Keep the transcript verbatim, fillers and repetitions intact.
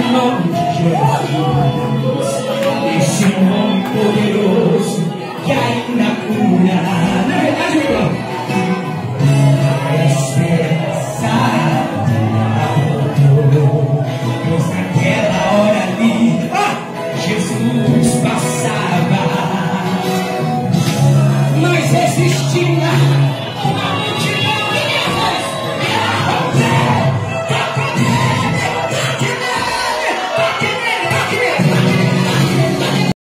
nome de Jesus, esse nome poderoso que ainda cura. Na verdade, meu irmão, a esperança voltou, pois naquela hora ali, ah, Jesus passava. Nós resistimos.